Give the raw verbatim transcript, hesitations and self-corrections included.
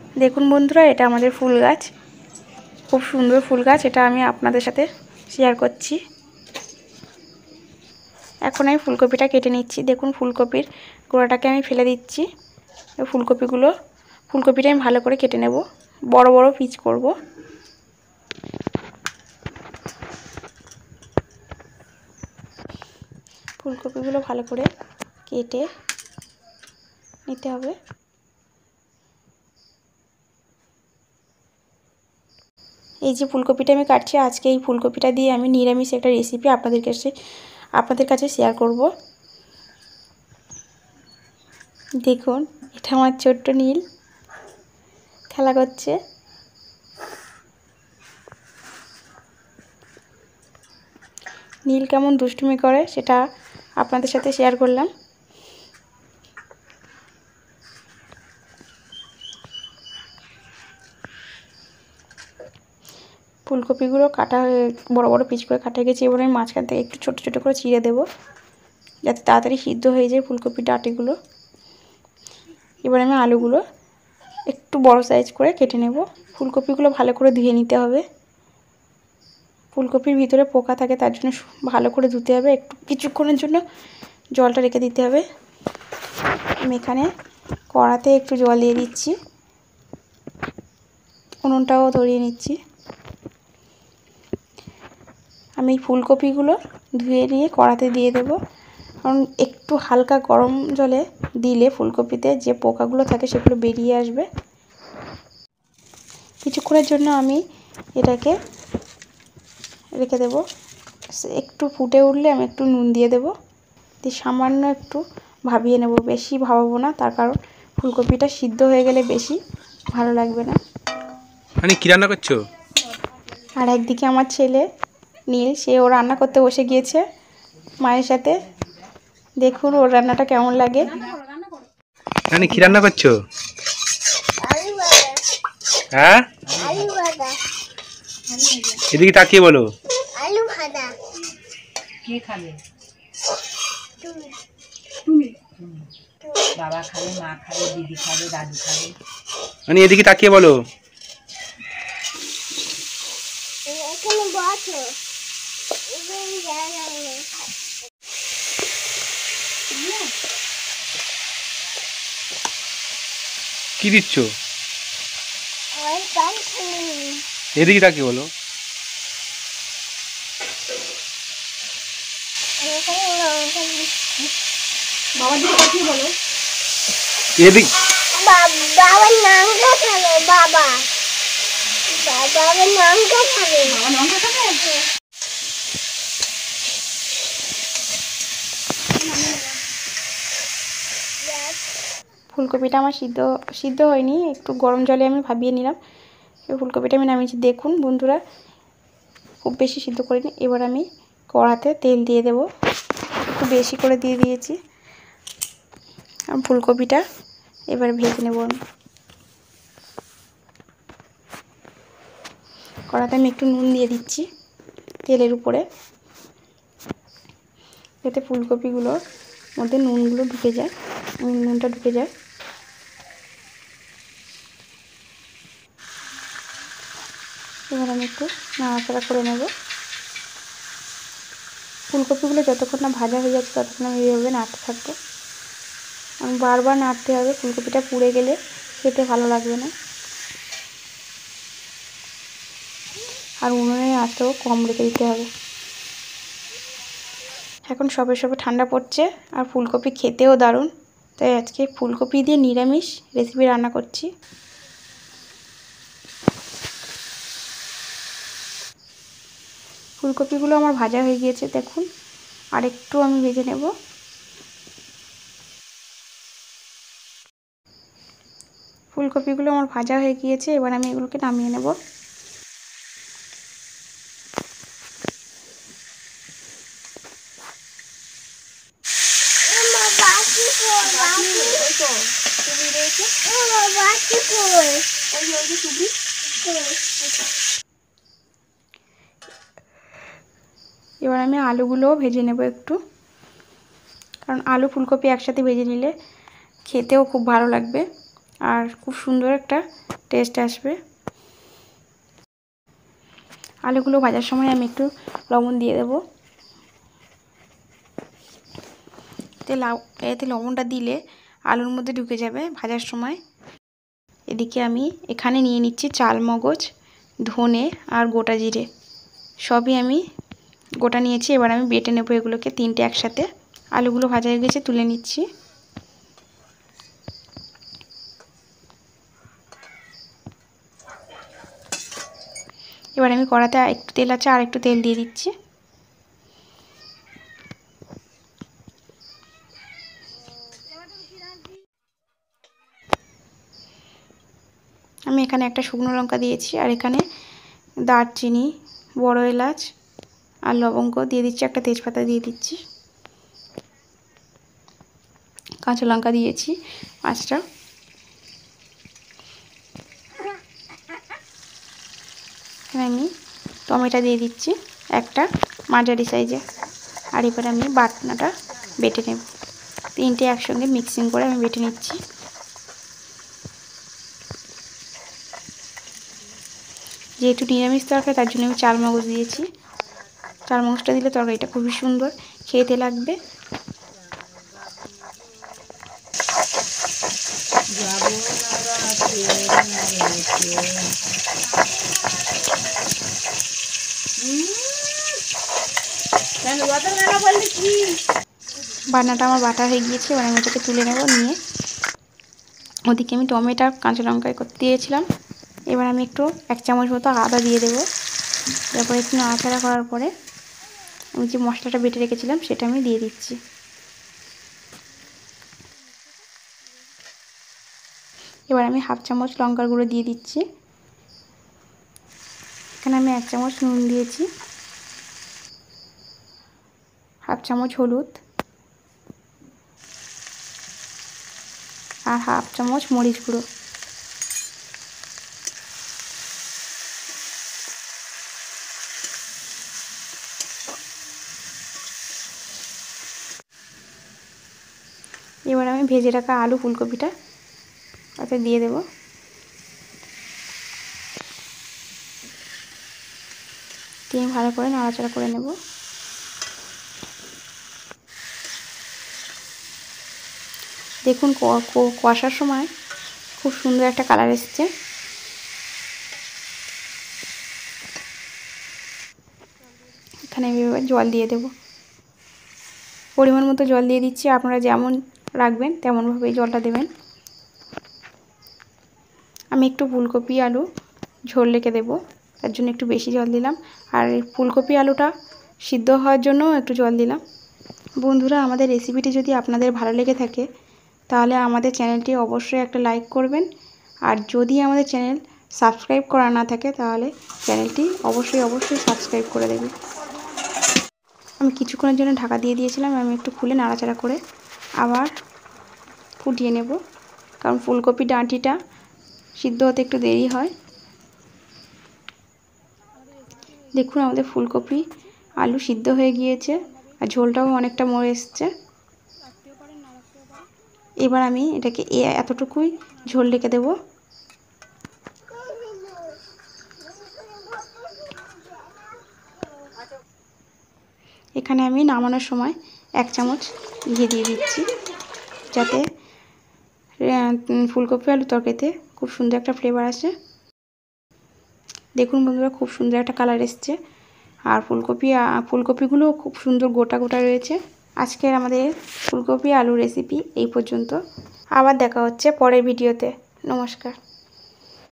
দেখুন বন্ধুরা, এটা আমাদের ফুল গাছ, খুব সুন্দর ফুল গাছ। এটা আমি আপনাদের সাথে শেয়ার করছি। এখন আমি ফুলকপিটা কেটে নিচ্ছি। দেখুন ফুলকপির গোড়াটাকে আমি ফেলে দিচ্ছি। ফুলকপিগুলো ফুলকপিটা আমি ভালো করে কেটে নেব, বড় বড় পিস করব। ফুলকপিগুলো ভালো করে কেটে নিতে হবে। এই যে ফুলকপিটা আমি কাটছি, আজকে এই ফুলকপিটা দিয়ে আমি নিরামিষ একটা রেসিপি আপনাদের কাছে আপনাদের কাছে শেয়ার করব। দেখুন, এটা আমার ছোট্ট নীল খেলা করছে। নীল কেমন দুষ্টুমি করে সেটা আপনাদের সাথে শেয়ার করলাম। ফুলকপিগুলো কাটা হয়ে বড় বড় পিস করে কাটা গেছে। এবার আমি মাঝখান থেকে একটু ছোট ছোট করে চিড়ে দেবো, যাতে তাড়াতাড়ি সিদ্ধ হয়ে যায় ফুলকপির ডাঁটিগুলো। এবার আমি আলুগুলো একটু বড় সাইজ করে কেটে নেব। ফুলকপিগুলো ভালো করে ধুয়ে নিতে হবে। ফুলকপির ভিতরে পোকা থাকে, তার জন্য ভালো করে ধুতে হবে। একটু কিছুক্ষণের জন্য জলটা রেখে দিতে হবে। আমি এখানে কড়াতে একটু জল দিয়ে দিচ্ছি, উনুনটাও ধরিয়ে নিচ্ছি। আমি ফুলকপিগুলো ধুয়ে নিয়ে কড়াতে দিয়ে দেব, কারণ একটু হালকা গরম জলে দিলে ফুলকপিতে যে পোকাগুলো থাকে সেগুলো বেরিয়ে আসবে। কিছুক্ষণের জন্য আমি এটাকে রেখে দেব। একটু ফুটে উঠলে আমি একটু নুন দিয়ে দেব, দিয়ে সামান্য একটু ভাবিয়ে নেব। বেশি ভাবাবো না, তার কারণ ফুলকপিটা সিদ্ধ হয়ে গেলে বেশি ভালো লাগবে না। মানে কি রান্না করছো? আর একদিকে আমার ছেলে নীল, সে ও রান্না করতে বসে গিয়েছে মায়ের সাথে। দেখুন ওর রান্নাটা কেমন লাগে। মানে কি রান্না করছো? হ্যাঁ, এদিকে তাকিয়ে বলো। আলু ভাজা। কে খাবে? বাবা খাবে, মা খাবে, দিদি খাবে, দাদু খাবে। মানে এদিকে তাকিয়ে বলো। এখানে বসো। কি দিচ্ছ? এদিকে তাকিয়ে বলো। এদিকে বাবার নামটা খাবে। বাবা বাবার নামটা খাবে। বাবা নামটা খাবে। ফুলকপিটা আমার সিদ্ধ সিদ্ধ হয়নি, একটু গরম জলে আমি ভাবিয়ে নিলাম। ফুলকপিটা আমি নামিয়েছি। দেখুন বন্ধুরা, খুব বেশি সিদ্ধ করিনি। এবার আমি কড়াতে তেল দিয়ে দেব, একটু বেশি করে দিয়ে দিয়েছি। আর ফুলকপিটা এবার ভেজে নেব। কড়াতে আমি একটু নুন দিয়ে দিচ্ছি তেলের উপরে, যাতে ফুলকপিগুলোর মধ্যে নুনগুলো ঢুকে যায়, নুনটা ঢুকে যায়। এবার আমি একটু নাড়াচাড়া করে নেব। ফুলকপিগুলো যতক্ষণ না ভাজা হয়ে যাচ্ছে ততক্ষণ আমি এইভাবে নাড়তে থাকবো। আমি বারবার নাড়তে হবে, ফুলকপিটা পুড়ে গেলে খেতে ভালো লাগবে না। আর উনুনের আঁচটাও কম রেখে দিতে হবে। এখন সবে সবে ঠান্ডা পড়ছে, আর ফুলকপি খেতেও দারুণ, তাই আজকে ফুলকপি দিয়ে নিরামিষ রেসিপি রান্না করছি। ফুলকপিগুলো আমার ভাজা হয়ে গিয়েছে, দেখুন আর একটু আমি ভেজে নেব। ফুলকপিগুলো আমার ভাজা হয়ে গিয়েছে, এবার আমি এগুলোকে নামিয়ে নেব। এবার আমি আলুগুলোও ভেজে নেব একটু, কারণ আলু ফুলকপি একসাথে ভেজে নিলে খেতেও খুব ভালো লাগবে। আর খুব সুন্দর একটা টেস্ট আসবে। আলুগুলো ভাজার সময় আমি একটু লবণ দিয়ে দেবো। এতে লাউ এতে লবণটা দিলে আলুর মধ্যে ঢুকে যাবে ভাজার সময়। এদিকে আমি এখানে নিয়ে নিচ্ছি চাল মগজ, ধনে আর গোটা জিরে, সবই আমি গোটা নিয়েছি। এবার আমি বেটে নেবো এগুলোকে তিনটে একসাথে। আলুগুলো ভাজা হয়ে গেছে, তুলে নিচ্ছি। এবার আমি কড়াতে একটু তেল আছে, আর একটু তেল দিয়ে দিচ্ছি। আমি এখানে একটা শুকনো লঙ্কা দিয়েছি, আর এখানে দারচিনি, বড় এলাচ আর লবঙ্গ দিয়ে দিচ্ছি, একটা তেজপাতা দিয়ে দিচ্ছি, কাঁচা লঙ্কা দিয়েছি পাঁচটা। এখানে আমি টমেটো দিয়ে দিচ্ছি একটা মাঝারি সাইজে। আর এবার আমি বাটনাটা বেটে নেব, তিনটে একসঙ্গে মিক্সিং করে আমি বেটে নিচ্ছি। যেহেতু নিরামিষ তরকারি তার জন্য আমি চাল মগজ দিয়েছি। চাল মগজটা দিলে তরকারিটা খুবই সুন্দর খেতে লাগবে। বাটনাটা আমার বাটা হয়ে গিয়েছে, এবার আমি এটাকে তুলে নেব। নিয়ে ওদিকে আমি টমেটো কাঁচা লঙ্কা দিয়েছিলাম। এবার আমি একটু এক চামচ মতো আদা দিয়ে দেবো। তারপরে একটু নাড়াচাড়া করার পরে আমি যে মশলাটা বেটে রেখেছিলাম সেটা আমি দিয়ে দিচ্ছি। এবার আমি হাফ চামচ লঙ্কার গুঁড়ো দিয়ে দিচ্ছি। এখানে আমি এক চামচ নুন দিয়েছি, হাফ চামচ হলুদ আর হাফ চামচ মরিচ গুঁড়ো। এবার আমি ভেজে রাখা আলু ফুলকপিটা তাতে দিয়ে দেব। দিয়ে ভালো করে নাড়াচাড়া করে নেব। দেখুন কষার সময় খুব সুন্দর একটা কালার এসছে। এখানে আমি এবার জল দিয়ে দেব, পরিমাণ মতো জল দিয়ে দিচ্ছি। আপনারা যেমন রাখবেন তেমনভাবেই জলটা দেবেন। আমি একটু ফুলকপি আলু ঝোল রেখে দেবো, তার জন্য একটু বেশি জল দিলাম। আর ফুলকপি আলুটা সিদ্ধ হওয়ার জন্য একটু জল দিলাম। বন্ধুরা, আমাদের রেসিপিটি যদি আপনাদের ভালো লেগে থাকে তাহলে আমাদের চ্যানেলটি অবশ্যই একটা লাইক করবেন। আর যদি আমাদের চ্যানেল সাবস্ক্রাইব করা না থাকে তাহলে চ্যানেলটি অবশ্যই অবশ্যই সাবস্ক্রাইব করে দেবে। আমি কিছুক্ষণের জন্য ঢাকা দিয়ে দিয়েছিলাম। আমি একটু খুলে নাড়াচাড়া করে আবার ফুটিয়ে নেব, কারণ ফুলকপি ডাঁটিটা সিদ্ধ হতে একটু দেরি হয়। দেখুন আমাদের ফুলকপি আলু সিদ্ধ হয়ে গিয়েছে, আর ঝোলটাও অনেকটা মরে এসছে। এবার আমি এটাকে এতটুকুই ঝোল রেখে দেব। এখানে আমি নামানোর সময় এক চামচ ঘি দিয়ে দিচ্ছি, যাতে ফুলকপি আলু তরকারিতে খুব সুন্দর একটা ফ্লেভার আসে। দেখুন বন্ধুরা, খুব সুন্দর একটা কালার এসছে, আর ফুলকপি ফুলকপিগুলো খুব সুন্দর গোটা গোটা রয়েছে। আজকের আমাদের ফুলকপি আলু রেসিপি এই পর্যন্ত। আবার দেখা হচ্ছে পরের ভিডিওতে। নমস্কার।